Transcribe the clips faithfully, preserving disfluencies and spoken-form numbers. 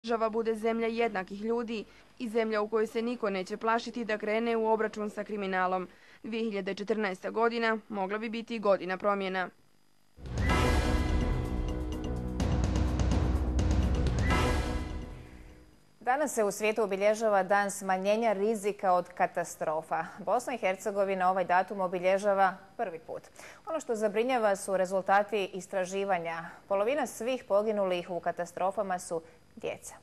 država bude zemlja jednakih ljudi i zemlja u kojoj se niko neće plašiti da krene u obračun sa kriminalom. dvije hiljade četrnaesta. godina mogla bi biti godina promjena. Danas se u svijetu obilježava dan smanjenja rizika od katastrofa. Bosna i Hercegovina ovaj datum obilježava prvi put. Ono što zabrinjava su rezultati istraživanja. Polovina svih poginulih u katastrofama su djeca.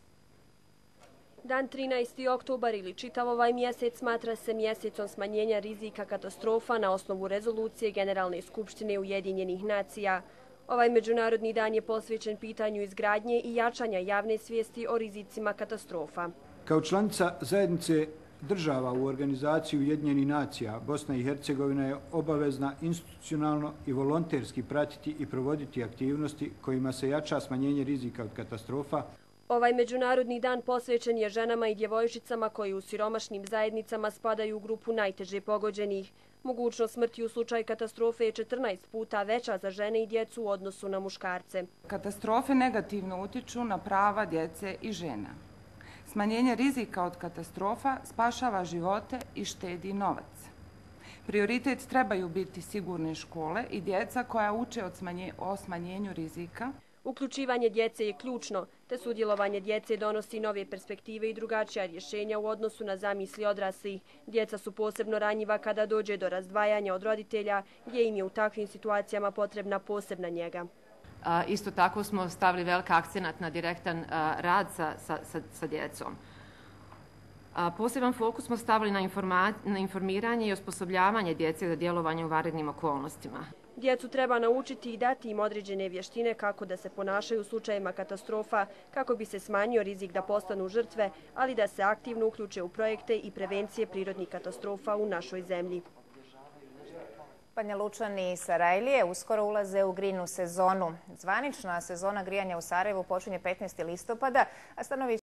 Dan trinaesti oktobar ili čitav ovaj mjesec smatra se mjesecom smanjenja rizika katastrofa na osnovu rezolucije Generalne skupštine Ujedinjenih nacija. Ovaj međunarodni dan je posvećen pitanju izgradnje i jačanja javne svijesti o rizicima katastrofa. Kao članica zajednice država u organizaciji Ujedinjenih nacija, Bosna i Hercegovina je obavezna institucionalno i volonterski pratiti i provoditi aktivnosti kojima se jača smanjenje rizika od katastrofa. Ovaj međunarodni dan posvećen je ženama i djevojčicama koji u siromašnim zajednicama spadaju u grupu najteže pogođenih. Mogućnost smrti u slučaju katastrofe je četrnaest puta veća za žene i djecu u odnosu na muškarce. Katastrofe negativno utiču na prava djece i žena. Smanjenje rizika od katastrofa spašava živote i štedi novac. Prioritet trebaju biti sigurne škole i djeca koja uče o smanjenju rizika. Uključivanje djece je ključno, te sudjelovanje djece donosi nove perspektive i drugačija rješenja u odnosu na zamisli odraslih. Djeca su posebno ranjiva kada dođe do razdvajanja od roditelja, gdje im je u takvim situacijama potrebna posebna njega. Isto tako smo stavili velik akcenat na direktan rad sa, sa, sa, sa djecom. Poseban fokus smo stavili na, na informiranje i osposobljavanje djece za djelovanje u vanrednim okolnostima. Djecu treba naučiti i dati im određene vještine kako da se ponašaju u slučajevima katastrofa, kako bi se smanjio rizik da postanu žrtve, ali da se aktivno uključe u projekte i prevencije prirodnih katastrofa u našoj zemlji. Banja Lučani i Sarajlije uskoro ulaze u grinu sezonu. Zvanična sezona grijanja u Sarajevu počinje petnaestog listopada, a stanovi